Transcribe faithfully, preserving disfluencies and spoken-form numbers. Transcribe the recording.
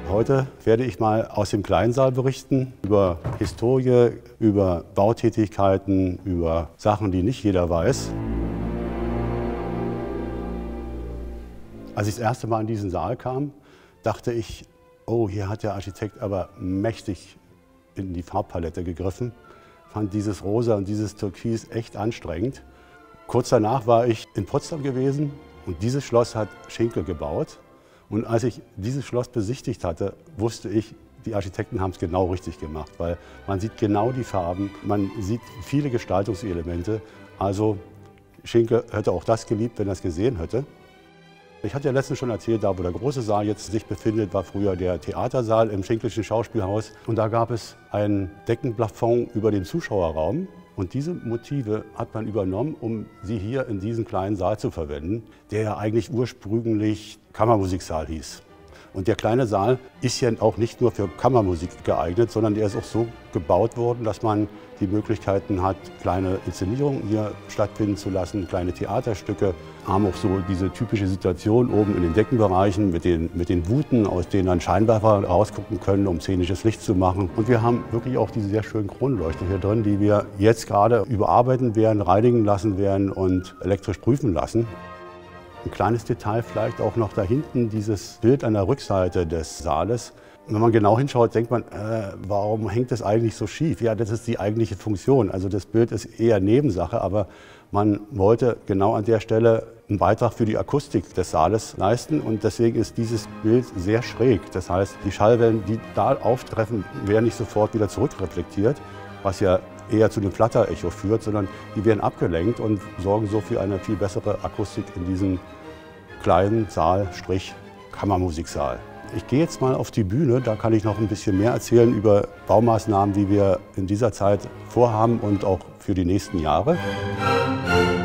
Heute werde ich mal aus dem Kleinsaal berichten über Historie, über Bautätigkeiten, über Sachen, die nicht jeder weiß. Als ich das erste Mal in diesen Saal kam, dachte ich, oh, hier hat der Architekt aber mächtig in die Farbpalette gegriffen. Fand dieses Rosa und dieses Türkis echt anstrengend. Kurz danach war ich in Potsdam gewesen und dieses Schloss hat Schinkel gebaut. Und als ich dieses Schloss besichtigt hatte, wusste ich, die Architekten haben es genau richtig gemacht, weil man sieht genau die Farben, man sieht viele Gestaltungselemente. Also Schinkel hätte auch das geliebt, wenn er es gesehen hätte. Ich hatte ja letztens schon erzählt, da wo der große Saal jetzt sich befindet, war früher der Theatersaal im Schinkelschen Schauspielhaus. Und da gab es ein Deckenplafond über dem Zuschauerraum. Und diese Motive hat man übernommen, um sie hier in diesen kleinen Saal zu verwenden, der ja eigentlich ursprünglich Kammermusiksaal hieß. Und der kleine Saal ist ja auch nicht nur für Kammermusik geeignet, sondern der ist auch so gebaut worden, dass man die Möglichkeiten hat, kleine Inszenierungen hier stattfinden zu lassen, kleine Theaterstücke. Haben auch so diese typische Situation oben in den Deckenbereichen mit den, mit den Wuten, aus denen dann Scheinwerfer rausgucken können, um szenisches Licht zu machen. Und wir haben wirklich auch diese sehr schönen Kronleuchter hier drin, die wir jetzt gerade überarbeiten werden, reinigen lassen werden und elektrisch prüfen lassen. Ein kleines Detail vielleicht auch noch da hinten, dieses Bild an der Rückseite des Saales. Wenn man genau hinschaut, denkt man, äh, warum hängt das eigentlich so schief? Ja, das ist die eigentliche Funktion. Also das Bild ist eher Nebensache, aber man wollte genau an der Stelle einen Beitrag für die Akustik des Saales leisten und deswegen ist dieses Bild sehr schräg. Das heißt, die Schallwellen, die da auftreffen, werden nicht sofort wieder zurückreflektiert, was ja eher zu dem Flatterecho führt, sondern die werden abgelenkt und sorgen so für eine viel bessere Akustik in diesem kleinen Saal, Strich Kammermusiksaal. Ich gehe jetzt mal auf die Bühne, da kann ich noch ein bisschen mehr erzählen über Baumaßnahmen, die wir in dieser Zeit vorhaben und auch für die nächsten Jahre.